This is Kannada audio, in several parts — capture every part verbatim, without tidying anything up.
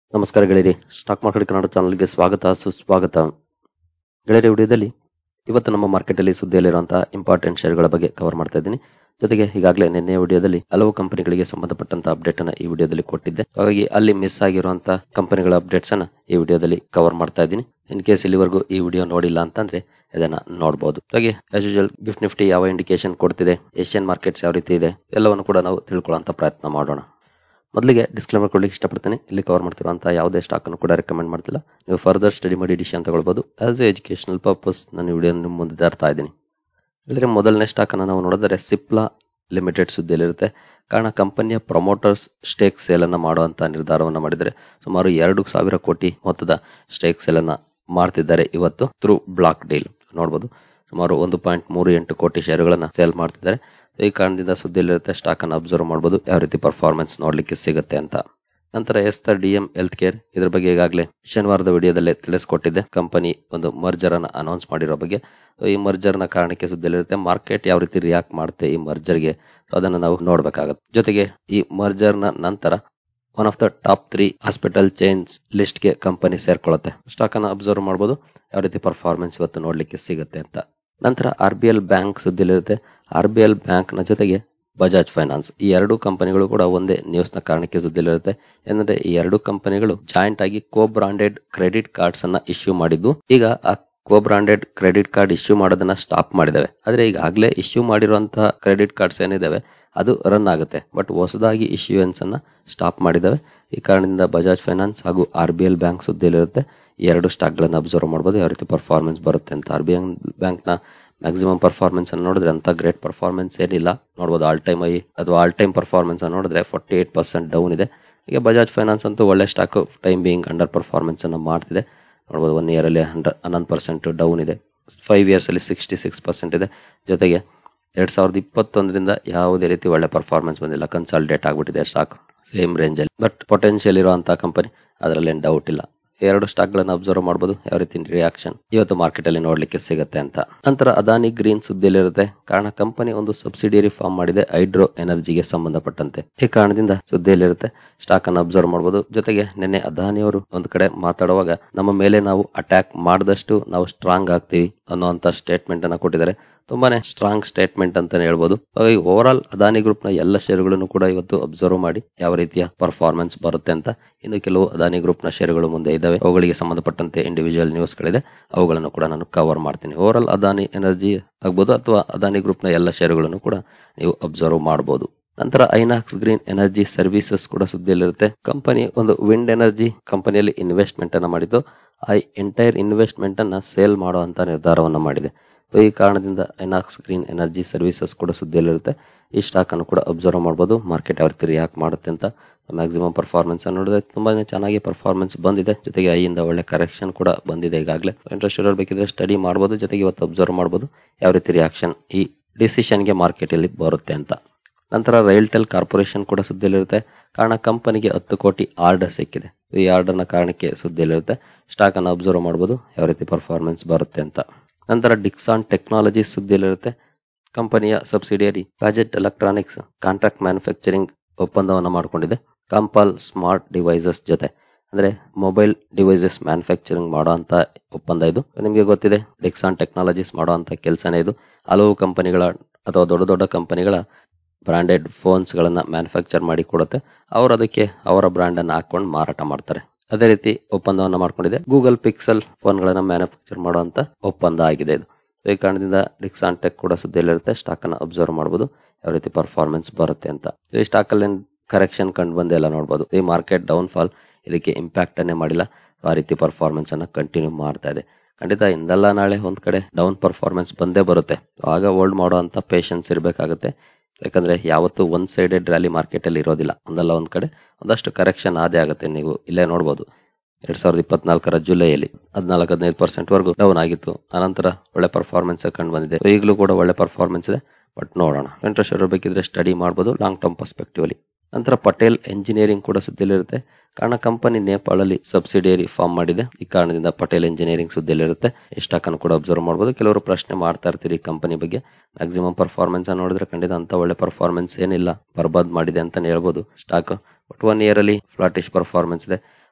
ನಮಸ್ಕಾರ ಗೆಳೆಯರಿ, ಸ್ಟಾಕ್ ಮಾರ್ಕೆಟ್ ಕನ್ನಡ ಚಾನಲ್ಗೆ ಸ್ವಾಗತ ಸುಸ್ವಾಗತ. ಗೆಳೆಯರಿ, ವಿಡಿಯೋದಲ್ಲಿ ಇವತ್ತು ನಮ್ಮ ಮಾರ್ಕೆಟಲ್ಲಿ ಸುದ್ದಿಯಲ್ಲಿರುವಂತಹ ಇಂಪಾರ್ಟೆಂಟ್ ಶೇರ್ಗಳ ಬಗ್ಗೆ ಕವರ್ ಮಾಡ್ತಾ ಇದ್ದೀನಿ. ಜೊತೆಗೆ ಈಗಾಗಲೇ ನಿನ್ನೆ ವಿಡಿಯೋದಲ್ಲಿ ಹಲವು ಕಂಪನಿಗಳಿಗೆ ಸಂಬಂಧಪಟ್ಟಂತ ಅಪ್ಡೇಟ್ ಅನ್ನ ಈ ವಿಡಿಯೋದಲ್ಲಿ ಕೊಟ್ಟಿದ್ದೆ. ಹಾಗಾಗಿ ಅಲ್ಲಿ ಮಿಸ್ ಆಗಿರುವಂತಹ ಕಂಪನಿಗಳ ಅಪ್ಡೇಟ್ಸ್ ಅನ್ನ ಈ ವಿಡಿಯೋದಲ್ಲಿ ಕವರ್ ಮಾಡ್ತಾ ಇದ್ದೀನಿ. ಇನ್ ಕೇಸ್ ಇಲ್ಲಿವರೆಗೂ ಈ ವಿಡಿಯೋ ನೋಡಿಲ್ಲ ಅಂತಂದ್ರೆ ಇದನ್ನ ನೋಡಬಹುದು. ಹಾಗೆ ಆಸ್ ಯೂಶುವಲ್ ಗಿಫ್ಟ್ ನಿಫ್ಟಿ ಯಾವ ಇಂಡಿಕೇಶನ್ ಕೊಡ್ತಿದೆ, ಏಷ್ಯನ್ ಮಾರ್ಕೆಟ್ಸ್ ಯಾವ ರೀತಿ ಇದೆ, ಎಲ್ಲವನ್ನು ಕೂಡ ನಾವು ತಿಳ್ಕೊಳ್ಳುವಂತ ಪ್ರಯತ್ನ ಮಾಡೋಣ. ಮೊದಲಿಗೆ ಡಿಸ್ಕ್ಲೇಮರ್ ಕೊಡ್ಲಿಕ್ಕೆ ಇಷ್ಟಪಡ್ತೇನೆ. ಇಲ್ಲಿ ಕವರ್ ಮಾಡ್ತಿರುವಂತಹ ಯಾವುದೇ ಸ್ಟಾಕ್ ಅನ್ನು ಕೂಡ ರೆಕಮೆಂಡ್ ಮಾಡ್ತಿಲ್ಲ. ನೀವು ಫರ್ದರ್ ಸ್ಟಡಿ ಮಾಡಿ ಡಿಸಿಷನ್ ತಗೊಳ್ಬಹುದು. ಆಸ್ ಎ ಎಜುಕೇಶನಲ್ ಪರ್ಪಸ್ ನಾನು ವಿಡಿಯೋ ನಿಮ್ಮ ಮುಂದೆ ತರ್ತಾ ಇದ್ದೀನಿ. ಇಲ್ಲಿ ಮೊದಲನೇ ಸ್ಟಾಕ್ ಅನ್ನು ನಾವು ನೋಡಿದರೆ ಸಿಪ್ಲಾ ಲಿಮಿಟೆಡ್ ಸುದ್ದಿಯಲ್ಲಿರುತ್ತೆ. ಕಾರಣ ಕಂಪನಿಯ ಪ್ರಮೋಟರ್ಸ್ ಸ್ಟೇಕ್ ಸೇಲ್ ಅನ್ನ ಮಾಡುವಂತಹ ನಿರ್ಧಾರವನ್ನು ಮಾಡಿದರೆ ಸುಮಾರು ಎರಡು ಸಾವಿರ ಕೋಟಿ ಮೊತ್ತದ ಸ್ಟೇಕ್ ಸೇಲ್ ಅನ್ನ ಮಾಡ್ತಿದ್ದಾರೆ ಇವತ್ತು ಥ್ರೂ ಬ್ಲಾಕ್ ಡೀಲ್. ನೋಡಬಹುದು, ಸುಮಾರು ಒಂದು ಪಾಯಿಂಟ್ ಮೂರು ಎಂಟು ಕೋಟಿ ಶೇರುಗಳನ್ನ ಸೇಲ್ ಮಾಡ್ತಿದ್ದಾರೆ. ಈ ಕಾರಣದಿಂದ ಸುದ್ದಿಯಲ್ಲಿರುತ್ತೆ. ಸ್ಟಾಕ್ ಅನ್ನು ಅಬ್ಸರ್ವ್ ಮಾಡಬಹುದು, ಯಾವ ರೀತಿ ಪರ್ಫಾರ್ಮೆನ್ಸ್ ನೋಡ್ಲಿಕ್ಕೆ ಸಿಗುತ್ತೆ ಅಂತ. ನಂತರ Aster D M health care, ಇದ್ರ ಬಗ್ಗೆ ಈಗಾಗಲೇ ಶನಿವಾರದ ವಿಡಿಯೋದಲ್ಲೇ ತಿಳಿಸ್ಕೊಟ್ಟಿದ್ದೆ. ಕಂಪನಿ ಒಂದು ಮರ್ಜರ್ ಅನ್ನ ಅನೌನ್ಸ್ ಮಾಡಿರೋ ಬಗ್ಗೆ. ಈ ಮರ್ಜರ್ ನ ಕಾರಣಕ್ಕೆ ಸುದ್ದಿಯಲ್ಲಿರುತ್ತೆ. ಮಾರ್ಕೆಟ್ ಯಾವ ರೀತಿ ರಿಯಾಕ್ಟ್ ಮಾಡುತ್ತೆ ಈ ಮರ್ಜರ್ಗೆ, ಅದನ್ನು ನಾವು ನೋಡ್ಬೇಕಾಗತ್ತೆ. ಜೊತೆಗೆ ಈ ಮರ್ಜರ್ ನ ನಂತರ one of the top three hospital chains list ಗೆ ಕಂಪನಿ ಸೇರ್ಕೊಳ್ಳುತ್ತೆ. ಸ್ಟಾಕ್ ಅನ್ನ ಅಬ್ಸರ್ವ್ ಮಾಡಬಹುದು, ಯಾವ ರೀತಿ ಪರ್ಫಾರ್ಮೆನ್ಸ್ ಇವತ್ತು ನೋಡ್ಲಿಕ್ಕೆ ಸಿಗುತ್ತೆ ಅಂತ. ನಂತರ ಆರ್ ಬಿ ಎಲ್ ಬ್ಯಾಂಕ್ ಸುದ್ದಿಯಲ್ಲಿರುತ್ತೆ. ಆರ್ ಬಿ ಎಲ್ ಬ್ಯಾಂಕ್ ನ ಜೊತೆಗೆ ಬಜಾಜ್ ಫೈನಾನ್ಸ್, ಈ ಎರಡು ಕಂಪನಿಗಳು ಕೂಡ ಒಂದೇ ನ್ಯೂಸ್ ನ ಕಾರಣಕ್ಕೆ ಸುದ್ದಿಯಲ್ಲಿರುತ್ತೆ. ಏನಂದ್ರೆ ಈ ಎರಡು ಕಂಪನಿಗಳು ಜಾಯಿಂಟ್ ಆಗಿ ಕೋ ಬ್ರಾಂಡೆಡ್ ಕ್ರೆಡಿಟ್ ಕಾರ್ಡ್ಸ್ ಅನ್ನ ಇಶ್ಯೂ ಮಾಡಿದ್ದು, ಈಗ ಆ co branded credit card issue ಮಾಡೋದನ್ನ ಸ್ಟಾಪ್ ಮಾಡಿದಾವೆ. ಆದ್ರೆ ಈಗಾಗಲೇ ಇಶ್ಯೂ ಮಾಡಿರುವಂತಹ ಕ್ರೆಡಿಟ್ ಕಾರ್ಡ್ಸ್ ಏನಿದಾವೆ ಅದು ರನ್ ಆಗುತ್ತೆ, ಬಟ್ ಹೊಸದಾಗಿ ಇಶ್ಯೂಯನ್ಸ್ ಅನ್ನ ಸ್ಟಾಪ್ ಮಾಡಿದಾವೆ. ಈ ಕಾರಣದಿಂದ ಬಜಾಜ್ ಫೈನಾನ್ಸ್ ಹಾಗೂ ಆರ್ ಬಿ ಎಲ್ ಬ್ಯಾಂಕ್ ಸುದ್ದಿಯಲ್ಲಿರುತ್ತೆ. ಈ ಎರಡು ಸ್ಟಾಕ್ ಗಳನ್ನ ಅಬ್ಸರ್ವ್ ಮಾಡಬಹುದು, ಯಾವ ರೀತಿ ಪರ್ಫಾರ್ಮೆನ್ಸ್ ಬರುತ್ತೆ ಅಂತ. ಆರ್ ಬಿ ಎಲ್ ಬ್ಯಾಂಕ್ ನ ಮ್ಯಾಕ್ಸಿಮಮ್ ಪರ್ಫಾರ್ಮೆನ್ಸ್ ಅನ್ನು ನೋಡಿದ್ರೆ ಅಂತ ಗ್ರೇಟ್ ಪರ್ಫಾರ್ಮೆನ್ಸ್ ಏನಿಲ್ಲ. ನೋಡಬಹುದು ಆಲ್ ಟೈಮ್ ಐ ಅಥವಾ ಆಲ್ ಟೈಮ್ ಪರ್ಫಾರ್ಮೆನ್ಸ್ ಅನ್ನು ನೋಡಿದ್ರೆ ಫೋರ್ಟಿ ಏಟ್ ಪರ್ಸೆಂಟ್ ಡೌನ್ ಇದೆ. ಈಗ ಬಜಾಜ್ ಫೈನಾನ್ಸ್ ಅಂತೂ ಒಳ್ಳೆ stock, time being under performance ಅನ್ನು ಮಾಡ್ತಿದೆ. ನೋಡಬಹುದು ಒನ್ ಇಯರ್ ಅಲ್ಲಿ ಹನ್ನೊಂದು ಪರ್ಸೆಂಟ್ ಡೌನ್ ಇದೆ, ಫೈವ್ ಇಯರ್ಸ್ ಅಲ್ಲಿ ಸಿಕ್ಸ್ಟಿ ಸಿಕ್ಸ್ ಪರ್ಸೆಂಟ್ ಇದೆ. ಜೊತೆಗೆ ಎರಡ್ ಸಾವಿರದ ಇಪ್ಪತ್ತೊಂದರಿಂದ ಯಾವುದೇ ರೀತಿ ಒಳ್ಳೆ ಪರ್ಫಾರ್ಮೆನ್ಸ್ ಬಂದಿಲ್ಲ, ಕನ್ಸಾಲಿಡೇಟ್ ಆಗ್ಬಿಟ್ಟಿದೆ ಸ್ಟಾಕ್ ಸೇಮ್ ರೇಂಜ್ ಅಲ್ಲಿ. ಬಟ್ ಪೊಟೆನ್ಶಿಯಲ್ ಇರುವಂತಹ ಕಂಪನಿ, ಅದರಲ್ಲಿ ಏನು ಡೌಟ್ ಇಲ್ಲ. ಎರಡು ಸ್ಟಾಕ್ ಗಳನ್ನ ಅಬ್ಸರ್ವ್ ಮಾಡಬಹುದು, ಯಾವ ರೀತಿ ರಿಯಾಕ್ಷನ್ ಇವತ್ತು ಮಾರ್ಕೆಟ್ ಅಲ್ಲಿ ನೋಡ್ಲಿಕ್ಕೆ ಸಿಗುತ್ತೆ ಅಂತ. ನಂತರ ಅದಾನಿ ಗ್ರೀನ್ ಸುದ್ದಿಯಲ್ಲಿರುತ್ತೆ. ಕಾರಣ ಕಂಪನಿ ಒಂದು ಸಬ್ಸಿಡಿಯರಿ ಫಾರ್ಮ್ ಮಾಡಿದೆ ಹೈಡ್ರೋ ಎನರ್ಜಿಗೆ ಸಂಬಂಧಪಟ್ಟಂತೆ. ಈ ಕಾರಣದಿಂದ ಸುದ್ದಿಯಲ್ಲಿರುತ್ತೆ. ಸ್ಟಾಕ್ ಅನ್ನು ಅಬ್ಸರ್ವ್ ಮಾಡಬಹುದು. ಜೊತೆಗೆ ನಿನ್ನೆ ಅದಾನಿ ಅವರು ಒಂದು ಕಡೆ ಮಾತಾಡುವಾಗ ನಮ್ಮ ಮೇಲೆ ನಾವು ಅಟ್ಯಾಕ್ ಮಾಡಿದಷ್ಟು ನಾವು ಸ್ಟ್ರಾಂಗ್ ಆಗ್ತೀವಿ ಅನ್ನುವಂತ ಸ್ಟೇಟ್ಮೆಂಟ್ ಅನ್ನ ಕೊಟ್ಟಿದ್ದಾರೆ. ತುಂಬಾನೇ ಸ್ಟ್ರಾಂಗ್ ಸ್ಟೇಟ್ಮೆಂಟ್ ಅಂತಾನೆ ಹೇಳ್ಬೋದು. ಹಾಗಾಗಿ ಓವರ್ ಆಲ್ ಅದಾನಿ ಗ್ರೂಪ್ ನ ಎಲ್ಲ ಷೇರುಗಳನ್ನು ಕೂಡ ಇವತ್ತು ಅಬ್ಸರ್ವ್ ಮಾಡಿ ಯಾವ ರೀತಿಯ ಪರ್ಫಾರ್ಮೆನ್ಸ್ ಬರುತ್ತೆ ಅಂತ. ಇನ್ನು ಕೆಲವು ಅದಾನಿ ಗ್ರೂಪ್ ನ ಷೇರುಗಳು ಮುಂದೆ ಇದಾವೆ, ಅವುಗಳಿಗೆ ಸಂಬಂಧಪಟ್ಟಂತೆ ಇಂಡಿವಿಜುವಲ್ ನ್ಯೂಸ್ ಗಳಿದೆ, ಅವುಗಳನ್ನು ಕೂಡ ನಾನು ಕವರ್ ಮಾಡ್ತೀನಿ. ಓವರ್ ಆಲ್ ಅದಾನಿ ಎನರ್ಜಿ ಆಗ್ಬೋದು ಅಥವಾ ಅದಾನಿ ಗ್ರೂಪ್ ನ ಎಲ್ಲ ಷೇರುಗಳನ್ನು ಕೂಡ ನೀವು ಅಬ್ಸರ್ವ್ ಮಾಡಬಹುದು. ನಂತರ ಐನಾಕ್ಸ್ ಗ್ರೀನ್ ಎನರ್ಜಿ ಸರ್ವಿಸಸ್ ಕೂಡ ಸುದ್ದಿಯಲ್ಲಿರುತ್ತೆ. ಕಂಪನಿ ಒಂದು ವಿಂಡ್ ಎನರ್ಜಿ ಕಂಪನಿಯಲ್ಲಿ ಇನ್ವೆಸ್ಟ್ಮೆಂಟ್ ಅನ್ನ ಮಾಡಿದ್ದು, ಆ ಎಂಟೈರ್ ಇನ್ವೆಸ್ಟ್ಮೆಂಟ್ ಅನ್ನ ಸೇಲ್ ಮಾಡುವಂತ ನಿರ್ಧಾರವನ್ನ ಮಾಡಿದೆ. ಈ ಕಾರಣದಿಂದ ಐನಾಕ್ಸ್ ಗ್ರೀನ್ ಎನರ್ಜಿ ಸರ್ವಿಸಸ್ ಕೂಡ ಸುದ್ದಿಯಲ್ಲಿರುತ್ತೆ. ಈ ಸ್ಟಾಕ್ ಅನ್ನು ಕೂಡ ಅಬ್ಸರ್ವ್ ಮಾಡಬಹುದು, ಮಾರ್ಕೆಟ್ ಯಾವ ರೀತಿ ರಿಯಾಕ್ಟ್ ಮಾಡುತ್ತೆ ಅಂತ. ಮ್ಯಾಕ್ಸಿಮಮ್ ಪರ್ಫಾರ್ಮೆನ್ಸ್ ಅನ್ನು ನೋಡಿದ್ರೆ ತುಂಬಾನೇ ಚೆನ್ನಾಗಿ ಪರ್ಫಾರ್ಮೆನ್ಸ್ ಬಂದಿದೆ. ಜೊತೆಗೆ ಐಯಿಂದ ಒಳ್ಳೆ ಕರೆಕ್ಷನ್ ಕೂಡ ಬಂದಿದೆ ಈಗಾಗಲೇ. ಇಂಟ್ರೆಸ್ಟ್ ಇರೋರು ಬೇಕಿದ್ರೆ ಸ್ಟಡಿ ಮಾಡಬಹುದು, ಜೊತೆಗೆ ಇವತ್ತು ಅಬ್ಸರ್ವ್ ಮಾಡಬಹುದು ಯಾವ ರೀತಿ ರಿಯಾಕ್ಷನ್ ಈ ಡಿಸಿಷನ್ಗೆ ಮಾರ್ಕೆಟ್ ಅಲ್ಲಿ ಬರುತ್ತೆ ಅಂತ. ನಂತರ ರೈಲ್ಟೆಲ್ ಕಾರ್ಪೊರೇಷನ್ ಕೂಡ ಸುದ್ದಿಯಲ್ಲಿರುತ್ತೆ. ಕಾರಣ ಕಂಪನಿಗೆ ಹತ್ತು ಕೋಟಿ ಆರ್ಡರ್ ಸಿಕ್ಕಿದೆ. ಈ ಆರ್ಡರ್ ನ ಕಾರಣಕ್ಕೆ ಸುದ್ದಿಯಲ್ಲಿರುತ್ತೆ. ಸ್ಟಾಕ್ ಅನ್ನು ಅಬ್ಸರ್ವ್ ಮಾಡಬಹುದು, ಯಾವ ರೀತಿ ಪರ್ಫಾರ್ಮೆನ್ಸ್ ಬರುತ್ತೆ ಅಂತ. ನಂತರ ಡಿಕ್ಸಾನ್ ಟೆಕ್ನಾಲಜಿ ಸುದ್ದಿಯಲ್ಲಿರುತ್ತೆ. ಕಂಪನಿಯ subsidiary Padget electronics contract manufacturing ಒಪ್ಪಂದವನ್ನು ಮಾಡಿಕೊಂಡಿದೆ ಕಾಂಪಾಲ್ ಸ್ಮಾರ್ಟ್ ಡಿವೈಸಸ್ ಜೊತೆ. ಅಂದ್ರೆ ಮೊಬೈಲ್ ಡಿವೈಸಸ್ ಮ್ಯಾನುಫ್ಯಾಕ್ಚರಿಂಗ್ ಮಾಡುವಂತ ಒಪ್ಪಂದ ಇದು. ನಿಮಗೆ ಗೊತ್ತಿದೆ, ಡಿಕ್ಸಾನ್ ಟೆಕ್ನಾಲಜೀಸ್ ಮಾಡುವಂತ ಕೆಲಸನೇ ಇದು. ಹಲವು ಕಂಪನಿಗಳ ಅಥವಾ ದೊಡ್ಡ ದೊಡ್ಡ ಕಂಪನಿಗಳ ಬ್ರಾಂಡೆಡ್ ಫೋನ್ಸ್ ಗಳನ್ನ ಮ್ಯಾನುಫ್ಯಾಕ್ಚರ್ ಮಾಡಿ ಕೊಡುತ್ತೆ. ಅವರು ಅದಕ್ಕೆ ಅವರ ಬ್ರಾಂಡ್ ಅನ್ನು ಹಾಕೊಂಡು ಮಾರಾಟ ಮಾಡ್ತಾರೆ. ಅದೇ ರೀತಿ ಒಪ್ಪಂದವನ್ನ ಮಾಡ್ಕೊಂಡಿದೆ. ಗೂಗಲ್ ಪಿಕ್ಸೆಲ್ ಫೋನ್ ಗಳನ್ನ ಮ್ಯಾನುಫ್ಯಾಕ್ಚರ್ ಮಾಡುವಂತ ಒಪ್ಪಂದ ಆಗಿದೆ ಇದು. ಈ ಕಾರಣದಿಂದ ಡಿಕ್ಸಾನ್ ಟೆಕ್ ಕೂಡ ಸುದ್ದಿಯಲ್ಲಿರುತ್ತೆ. ಸ್ಟಾಕ್ ಅನ್ನ ಅಬ್ಸರ್ವ್ ಮಾಡಬಹುದು, ಯಾವ ರೀತಿ ಪರ್ಫಾರ್ಮೆನ್ಸ್ ಬರುತ್ತೆ ಅಂತ. ಈ ಸ್ಟಾಕ್ ಅಲ್ಲಿ ಕರೆಕ್ಷನ್ ಕಂಡು ಬಂದೆ ಎಲ್ಲ ನೋಡಬಹುದು. ಈ ಮಾರ್ಕೆಟ್ ಡೌನ್ ಫಾಲ್ ಇದಕ್ಕೆ ಇಂಪ್ಯಾಕ್ಟ್ ಅನ್ನೇ ಮಾಡಿಲ್ಲ, ಆ ರೀತಿ ಪರ್ಫಾರ್ಮೆನ್ಸ್ ಅನ್ನ ಕಂಟಿನ್ಯೂ ಮಾಡ್ತಾ ಇದೆ. ಖಂಡಿತ ಇಂದಲ್ಲ ನಾಳೆ ಒಂದ್ ಕಡೆ ಡೌನ್ ಪರ್ಫಾರ್ಮೆನ್ಸ್ ಬಂದೇ ಬರುತ್ತೆ. ಆಗ ಹೋಲ್ಡ್ ಮಾಡುವಂತ ಪೇಷನ್ಸ್ ಇರಬೇಕಾಗುತ್ತೆ. ಯಾಕಂದ್ರೆ ಯಾವತ್ತು ಒನ್ ಸೈಡೆಡ್ ರ್ಯಾಲಿ ಮಾರ್ಕೆಟ್ ಅಲ್ಲಿ ಇರೋದಿಲ್ಲ. ಒಂದಲ್ಲ ಒಂದ್ ಕಡೆ ಒಂದಷ್ಟು ಕರೆಕ್ಷನ್ ಆದೇ ಆಗುತ್ತೆ. ನೀವು ಇಲ್ಲೇ ನೋಡಬಹುದು, ಎರಡ್ ಸಾವಿರದ ಇಪ್ಪತ್ನಾಲ್ಕರ ಜುಲೈಯಲ್ಲಿ ಹದಿನಾಲ್ಕು ಹದಿನೈದು ಪರ್ಸೆಂಟ್ ವರೆಗೂ ಡೌನ್ ಆಗಿತ್ತು. ಆನಂತರ ಒಳ್ಳೆ ಪರ್ಫಾರ್ಮೆನ್ಸ್ ಕಂಡು ಬಂದಿದೆ. ಈಗಲೂ ಕೂಡ ಒಳ್ಳೆ ಪರ್ಫಾರ್ಮೆನ್ಸ್ ಇದೆ, ಬಟ್ ನೋಡೋಣ. ಇಂಟ್ರೆಸ್ಟ್ ಇರಬೇಕಿದ್ರೆ ಸ್ಟಡಿ ಮಾಡಬಹುದು ಲಾಂಗ್ ಟರ್ಮ್ ಪರ್ಸ್ಪೆಕ್ಟಿವ್ ಅಲ್ಲಿ. ನಂತರ ಪಟೇಲ್ ಎಂಜಿನಿಯರಿಂಗ್ ಕೂಡ ಸುದ್ದಿಯಲ್ಲಿರುತ್ತೆ. ಕಾರಣ ಕಂಪನಿ ನೇಪಾಳಲ್ಲಿ ಸಬ್ಸಿಡಿಯರಿ ಫಾರ್ಮ್ ಮಾಡಿದೆ. ಈ ಕಾರಣದಿಂದ ಪಟೇಲ್ ಎಂಜಿನಿಯರಿಂಗ್ ಸುದ್ದಿಯಲ್ಲಿರುತ್ತೆ. ಈ ಸ್ಟಾಕ್ ಅನ್ನು ಕೂಡ ಅಬ್ಸರ್ವ್ ಮಾಡಬಹುದು. ಕೆಲವರು ಪ್ರಶ್ನೆ ಮಾಡ್ತಾ ಇರ್ತೀರಿ ಕಂಪನಿ ಬಗ್ಗೆ. ಮ್ಯಾಕ್ಸಿಮಮ್ ಪರ್ಫಾರ್ಮೆನ್ಸ್ ನೋಡಿದ್ರೆ ಖಂಡಿತ ಅಂತ ಒಳ್ಳೆ ಪರ್ಫಾರ್ಮೆನ್ಸ್ ಏನಿಲ್ಲ, ಬರ್ಬಾದ್ ಮಾಡಿದೆ ಅಂತಾನೆ ಹೇಳ್ಬೋದು ಸ್ಟಾಕ್. ಬಟ್ ಒನ್ ಇಯರ್ ಅಲ್ಲಿ ಫ್ಲಾಟಿಶ್ ಪರ್ಫಾರ್ಮೆನ್ಸ್ ಇದೆ.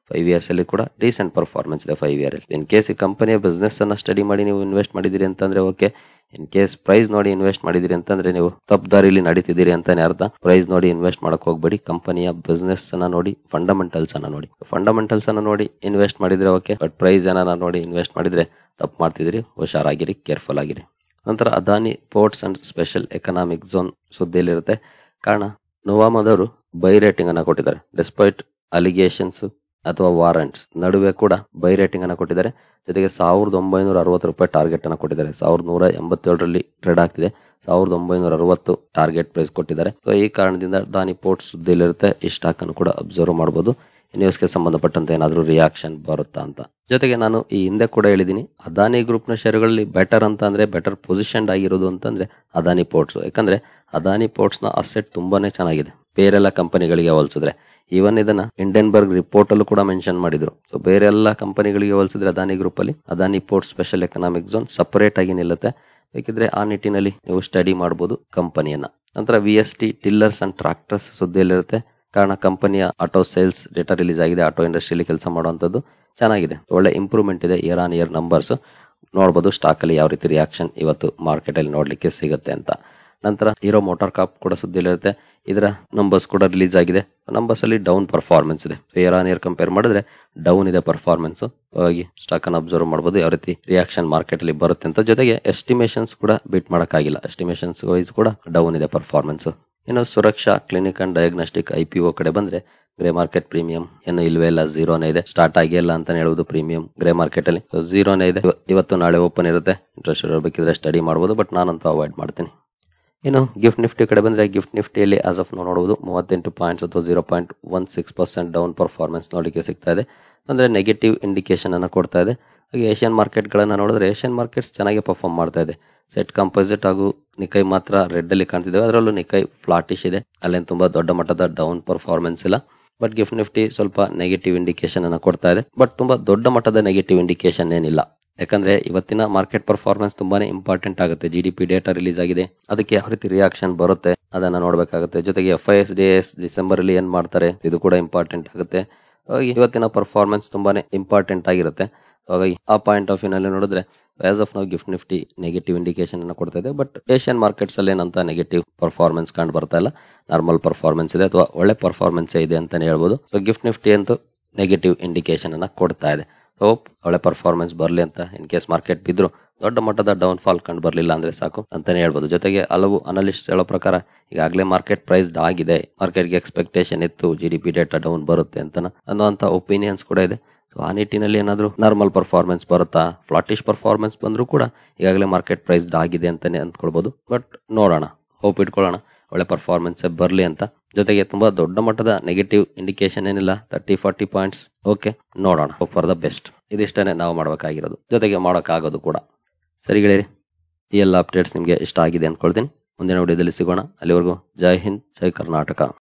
ಫೈವ್ ಇಯರ್ಸ್ ಅಲ್ಲಿ ಕೂಡ ಡೀಸೆಂಟ್ ಪರ್ಫಾರ್ಮೆನ್ಸ್ ಇದೆ ಫೈವ್ ಇಯರ್ ಅಲ್ಲಿ. ಇನ್ ಕೇಸ್ ಈ ಕಂಪನಿಯ ಬಿಸ್ನೆಸ್ ಅನ್ನ ಸ್ಟಡಿ ಮಾಡಿ ನೀವು ಇನ್ವೆಸ್ಟ್ ಮಾಡಿದಿರಿ ಅಂತಂದ್ರೆ ಓಕೆ. ಇನ್ ಕೇಸ್ ಪ್ರೈಸ್ ನೋಡಿ ಇನ್ವೆಸ್ಟ್ ಮಾಡಿದಿರಿ ಅಂತಂದ್ರೆ ನೀವು ತಪ್ಪು ದಾರಿಲಿ ನಡೀತಿದ್ದೀರಿ ಅಂತಾನೆ ಅರ್ಥ. ಪ್ರೈಸ್ ನೋಡಿ ಇನ್ವೆಸ್ಟ್ ಮಾಡಕ್ ಹೋಗ್ಬೇಡಿ. ಕಂಪನಿಯ ಬಿಸ್ನೆಸ್ ಅನ್ನ ನೋಡಿ, ಫಂಡಮೆಂಟಲ್ಸ್ ಅನ್ನ ನೋಡಿ. ಫಂಡಮೆಂಟಲ್ಸ್ ಅನ್ನ ನೋಡಿ ಇನ್ವೆಸ್ಟ್ ಮಾಡಿದ್ರೆ ಓಕೆ, ಬಟ್ ಪ್ರೈಸ್ ಅನ್ನ ನೋಡಿ ಇನ್ವೆಸ್ಟ್ ಮಾಡಿದ್ರೆ ತಪ್ಪು ಮಾಡ್ತಿದ್ರಿ. ಹುಷಾರಾಗಿರಿ, ಕೇರ್ಫುಲ್ ಆಗಿರಿ. ನಂತರ Adani ports and special economic zone ಸುದ್ದಿಯಲ್ಲಿರುತ್ತೆ. ಕಾರಣ ನೊವಾಮದವರು ಬೈ ರೇಟಿಂಗ್ ಅನ್ನ ಕೊಟ್ಟಿದ್ದಾರೆ. ಡಿಸ್ಪೈಟ್ ಅಲಿಗೇಷನ್ಸ್ ಅಥವಾ ವಾರಂಟ್ಸ್ ನಡುವೆ ಕೂಡ ಬೈ ರೇಟಿಂಗ್ ಅನ್ನ ಕೊಟ್ಟಿದ್ದಾರೆ. ಜೊತೆಗೆ ಸಾವಿರದ ಒಂಬೈನೂರ ಅರವತ್ತು ರೂಪಾಯಿ ಟಾರ್ಗೆಟ್ ಅನ್ನ ಕೊಟ್ಟಿದ್ದಾರೆ. ಸಾವಿರದ ನೂರ ಎಂಬತ್ತೇಳರಲ್ಲಿ ಟ್ರೇಡ್ ಆಗ್ತಿದೆ. ಸಾವಿರದ ಒಂಬೈನೂರ ಅರವತ್ತು ಟಾರ್ಗೆಟ್ ಪ್ರೈಸ್ ಕೊಟ್ಟಿದ್ದಾರೆ. ಸೊ ಈ ಕಾರಣದಿಂದ ಅದಾನಿ ಪೋರ್ಟ್ಸ್ ಸುದ್ದಿಯಲ್ಲಿರುತ್ತೆ. ಈ ಸ್ಟಾಕ್ ಅನ್ನು ಕೂಡ ಅಬ್ಸರ್ವ್ ಮಾಡಬಹುದು. ನ್ಯೂಸ್ಗೆ ಸಂಬಂಧಪಟ್ಟಂತೆ ಏನಾದರೂ ರಿಯಾಕ್ಷನ್ ಬರುತ್ತಾ ಅಂತ. ಜೊತೆಗೆ ನಾನು ಈ ಹಿಂದೆ ಕೂಡ ಹೇಳಿದೀನಿ, ಅದಾನಿ ಗ್ರೂಪ್ ನ ಷೇರುಗಳಲ್ಲಿ ಬೆಟರ್ ಅಂತ ಅಂದ್ರೆ ಬೆಟರ್ ಪೊಸಿಷನ್ ಆಗಿರೋದು ಅಂತಂದ್ರೆ ಅದಾನಿ ಪೋರ್ಟ್ಸ್. ಯಾಕಂದ್ರೆ ಅದಾನಿ ಪೋರ್ಟ್ಸ್ ನ ಅಸೆಟ್ ತುಂಬಾನೇ ಚೆನ್ನಾಗಿದೆ ಬೇರೆಲ್ಲ ಕಂಪನಿಗಳಿಗೆ ಹೋಲಿಸಿದ್ರೆ. ಈವನ್ ಇದನ್ನ ಇಂಡೆನ್ಬರ್ಗ್ ರಿಪೋರ್ಟ್ ಅಲ್ಲೂ ಕೂಡ ಮೆನ್ಷನ್ ಮಾಡಿದ್ರು. ಸೊ ಬೇರೆ ಎಲ್ಲ ಕಂಪನಿಗಳಿಗೆ ಹೋಲಿಸಿದ್ರೆ ಅದಾನಿ ಗ್ರೂಪ್ ಅಲ್ಲಿ Adani port special economic zone separate ಆಗಿ ನಿಲ್ಲುತ್ತೆ. ಬೇಕಿದ್ರೆ ಆ ನಿಟ್ಟಿನಲ್ಲಿ ನೀವು ಸ್ಟಡಿ ಮಾಡಬಹುದು ಕಂಪನಿಯನ್ನ. ನಂತರ V S T tillers and tractors ಸುದ್ದಿಯಲ್ಲಿರುತ್ತೆ. ಕಾರಣ ಕಂಪನಿಯ ಆಟೋ ಸೇಲ್ಸ್ ಡೇಟಾ ರಿಲೀಸ್ ಆಗಿದೆ. ಆಟೋ ಇಂಡಸ್ಟ್ರಿಯಲ್ಲಿ ಕೆಲಸ ಮಾಡುವಂತದ್ದು ಚೆನ್ನಾಗಿದೆ, ಒಳ್ಳೆ ಇಂಪ್ರೂವ್ಮೆಂಟ್ ಇದೆ. ಇಯರ್ ಆನ್ ಇಯರ್ ನಂಬರ್ಸ್ ನೋಡಬಹುದು. ಸ್ಟಾಕ್ ಅಲ್ಲಿ ಯಾವ ರೀತಿ ರಿಯಾಕ್ಷನ್ ಇವತ್ತು ಮಾರ್ಕೆಟ್ ಅಲ್ಲಿ ನೋಡ್ಲಿಕ್ಕೆ ಸಿಗುತ್ತೆ ಅಂತ. ನಂತರ ಹೀರೋ ಮೋಟಾರ್ ಕಾಪ್ ಕೂಡ ಸುದ್ದಿಯಲ್ಲಿರುತ್ತೆ. ಇದರ ನಂಬರ್ಸ್ ಕೂಡ ರಿಲೀಸ್ ಆಗಿದೆ. ನಂಬರ್ಸ್ ಅಲ್ಲಿ ಡೌನ್ ಪರ್ಫಾರ್ಮೆನ್ಸ್ ಇದೆ. ಇಯರ್ ಆನ್ ಇಯರ್ ಕಂಪೇರ್ ಮಾಡಿದ್ರೆ ಡೌನ್ ಇದೆ ಪರ್ಫಾರ್ಮೆನ್ಸ್. ಹಾಗಾಗಿ ಸ್ಟಾಕ್ ಅನ್ನು ಅಬ್ಸರ್ವ್ ಮಾಡಬಹುದು ಯಾವ ರೀತಿ ರಿಯಾಕ್ಷನ್ ಮಾರ್ಕೆಟ್ ಅಲ್ಲಿ ಬರುತ್ತೆ ಅಂತ. ಜೊತೆಗೆ ಎಸ್ಟಿಮೇಷನ್ಸ್ ಕೂಡ ಬೀಟ್ ಮಾಡಕ್ಕಾಗಿಲ್ಲ. ಎಸ್ಟಿಮೇಷನ್ಸ್ ವೈಸ್ ಕೂಡ ಡೌನ್ ಇದೆ ಪರ್ಫಾರ್ಮೆನ್ಸ್. ಇನ್ನು Suraksha clinic and diagnostic I P O ಕಡೆ ಬಂದ್ರೆ ಗ್ರೇ ಮಾರ್ಕೆಟ್ ಪ್ರೀಮಿಯಂ ಏನು ಇಲ್ವೇ ಇಲ್ಲ, ಝೀರೋನೇ ಇದೆ. ಸ್ಟಾರ್ಟ್ ಆಗಿಲ್ಲ ಅಂತಾನೆ ಹೇಳುವುದು ಪ್ರೀಮಿಯಂ ಗ್ರೇ ಮಾರ್ಕೆಟ್ ಅಲ್ಲಿ. ಝೀರೋನೇ ಇದೆ. ಇವತ್ತು ನಾಳೆ ಓಪನ್ ಇರುತ್ತೆ. ಇಂಟ್ರೆಸ್ಟ್ ಇರಬೇಕಿದ್ರೆ ಸ್ಟಡಿ ಮಾಡಬಹುದು, ಬಟ್ ನಾನಂತೂ ಅವಾಯ್ಡ್ ಮಾಡ್ತೀನಿ. ಇನ್ನು ಗಿಫ್ಟ್ ನಿಫ್ಟಿ ಕಡೆ ಬಂದ್ರೆ ಗಿಫ್ಟ್ ನಿಫ್ಟಿಯಲ್ಲಿ ಆಸ್ ಆಫ್ ನಾವು ನೋಡಬಹುದು ಮೂವತ್ತೆಂಟು ಪಾಯಿಂಟ್ಸ್ ಅಥವಾ zero point one six percent down performance ನೋಡಲಿಕ್ಕೆ ಸಿಗ್ತಾ ಇದೆ. ಅಂದ್ರೆ ನೆಗೆಟಿವ್ ಇಂಡಿಕೇಶನ್ ಅನ್ನ ಕೊಡ್ತಾ ಇದೆ. ಹಾಗೆ ಏಷ್ಯನ್ ಮಾರ್ಕೆಟ್ ಗಳನ್ನ ನೋಡಿದ್ರೆ ಏಷ್ಯನ್ ಮಾರ್ಕೆಟ್ಸ್ ಚೆನ್ನಾಗಿ ಪರ್ಫಾರ್ಮ್ ಮಾಡ್ತಾ ಇದೆ. ಸೆಟ್ ಕಂಪೋಸಿಟ್ ಹಾಗೂ ನಿಕೈ ಮಾತ್ರ ರೆಡ್ ಅಲ್ಲಿ ಕಾಣ್ತಿದ್ದೇವೆ. ಅದರಲ್ಲೂ ನಿಕೈ ಫ್ಲಾಟಿಶ್ ಇದೆ. ಅಲ್ಲೇನು ತುಂಬಾ ದೊಡ್ಡ ಮಟ್ಟದ ಡೌನ್ ಪರ್ಫಾರ್ಮೆನ್ಸ್ ಇಲ್ಲ. ಬಟ್ ಗಿಫ್ಟ್ ನಿಫ್ಟಿ ಸ್ವಲ್ಪ ನೆಗೆಟಿವ್ ಇಂಡಿಕೇಶನ್ ಅನ್ನ ಕೊಡ್ತಾ ಇದೆ. ಬಟ್ ತುಂಬಾ ದೊಡ್ಡ ಮಟ್ಟದ ನೆಗೆಟಿವ್ ಇಂಡಿಕೇಶನ್ ಏನಿಲ್ಲ. ಯಾಕಂದ್ರೆ ಇವತ್ತಿನ ಮಾರ್ಕೆಟ್ ಪರ್ಫಾರ್ಮೆನ್ಸ್ ತುಂಬಾನೇ ಇಂಪಾರ್ಟೆಂಟ್ ಆಗುತ್ತೆ. G D P data release ಆಗಿದೆ. ಅದಕ್ಕೆ ಯಾವ ರೀತಿ ರಿಯಾಕ್ಷನ್ ಬರುತ್ತೆ ಅದನ್ನ ನೋಡ್ಬೇಕಾಗುತ್ತೆ. ಜೊತೆಗೆ F I S D S December ಅಲ್ಲಿ ಏನ್ ಮಾಡ್ತಾರೆ ಇದು ಕೂಡ ಇಂಪಾರ್ಟೆಂಟ್ ಆಗುತ್ತೆ. ಹಾಗಾಗಿ ಇವತ್ತಿನ ಪರ್ಫಾರ್ಮೆನ್ಸ್ ತುಂಬಾನೇ ಇಂಪಾರ್ಟೆಂಟ್ ಆಗಿರುತ್ತೆ. ಹಾಗಾಗಿ ಆ ಪಾಯಿಂಟ್ ಆಫ್ ವ್ಯೂ ನಲ್ಲಿ ನೋಡಿದ್ರೆ ಆಸ್ ಆಫ್ ನಾವು ಗಿಫ್ಟ್ ನಿಫ್ಟಿ ನೆಗೆಟಿವ್ ಇಂಡಿಕೇಶನ್ ಅನ್ನು ಕೊಡ್ತಾ ಇದೆ. ಬಟ್ ಏಷ್ಯನ್ ಮಾರ್ಕೆಟ್ಸ್ ಅಲ್ಲಿ ಏನಂತ ನೆಗೆಟಿವ್ ಪರ್ಫಾರ್ಮೆನ್ಸ್ ಕಂಡು ಬರ್ತಾ ಇಲ್ಲ. ನಾರ್ಮಲ್ ಪರ್ಫಾರ್ಮೆನ್ಸ್ ಇದೆ ಅಥವಾ ಒಳ್ಳೆ ಪರ್ಫಾರ್ಮೆನ್ಸ್ ಇದೆ ಅಂತಾನೆ ಹೇಳ್ಬೋದು. ಸೊ ಗಿಫ್ಟ್ ನಿಫ್ಟಿ ಅಂತೂ ನೆಗೆಟಿವ್ ಇಂಡಿಕೇಶನ್ ಅನ್ನ ಕೊಡ್ತಾ ಇದೆ. ಹೋಪ್ ಒಳ್ಳೆ ಪರ್ಫಾರ್ಮೆನ್ಸ್ ಬರಲಿ ಅಂತ. ಇನ್ ಕೇಸ್ ಮಾರ್ಕೆಟ್ ಬಿದ್ರು ದೊಡ್ಡ ಮಟ್ಟದ ಡೌನ್ ಫಾಲ್ ಕಂಡು ಬರಲಿಲ್ಲ ಅಂದ್ರೆ ಸಾಕು ಅಂತಾನೆ ಹೇಳ್ಬೋದು. ಜೊತೆಗೆ ಹಲವು ಅನಲಿಸ್ಟ್ ಹೇಳೋ ಪ್ರಕಾರ ಈಗಾಗಲೇ ಮಾರ್ಕೆಟ್ ಪ್ರೈಸ್ ಆಗಿದೆ. ಮಾರ್ಕೆಟ್ಗೆ ಎಕ್ಸ್ಪೆಕ್ಟೇಷನ್ ಇತ್ತು G D P data down ಬರುತ್ತೆ ಅಂತ ಅನ್ನುವಂತ ಒಪಿನಿಯನ್ಸ್ ಕೂಡ ಇದೆ. ಆ ನಿಟ್ಟಿನಲ್ಲಿ ಏನಾದ್ರು ನಾರ್ಮಲ್ ಪರ್ಫಾರ್ಮೆನ್ಸ್ ಬರುತ್ತಾ, ಫ್ಲಾಟಿಶ್ ಪರ್ಫಾರ್ಮೆನ್ಸ್ ಬಂದ್ರು ಕೂಡ ಈಗಾಗಲೇ ಮಾರ್ಕೆಟ್ ಪ್ರೈಸ್ ಆಗಿದೆ ಅಂತಾನೆ ಅಂದ್ಕೊಳ್ಬಹುದು. ಬಟ್ ನೋಡೋಣ, ಹೋಪ್ ಇಟ್ಕೊಳ್ಳೋಣ ಒಳ್ಳೆ ಪರ್ಫಾರ್ಮೆನ್ಸ್ ಬರಲಿ ಅಂತ. ಜೊತೆಗೆ ತುಂಬಾ ದೊಡ್ಡ ಮಟ್ಟದ ನೆಗೆಟಿವ್ ಇಂಡಿಕೇಶನ್ ಏನಿಲ್ಲ. ತರ್ಟಿ ಫಾರ್ಟಿ ಪಾಯಿಂಟ್ಸ್ ಓಕೆ, ನೋಡೋಣ. Hope for the best. ಇದಿಷ್ಟೇ ನಾವು ಮಾಡಬೇಕಾಗಿರೋದು, ಜೊತೆಗೆ ಮಾಡೋಕ್ಕಾಗೋದು ಕೂಡ. ಸರಿ ಗೆಳೆಯರಿ, ಈ ಎಲ್ಲ ಅಪ್ಡೇಟ್ಸ್ ನಿಮಗೆ ಇಷ್ಟ ಆಗಿದೆ ಅನ್ಕೊಳ್ತೀನಿ. ಮುಂದಿನ ವಿಡಿಯೋದಲ್ಲಿ ಸಿಗೋಣ. ಅಲ್ಲಿವರೆಗೂ ಜೈ ಹಿಂದ್, ಜೈ ಕರ್ನಾಟಕ.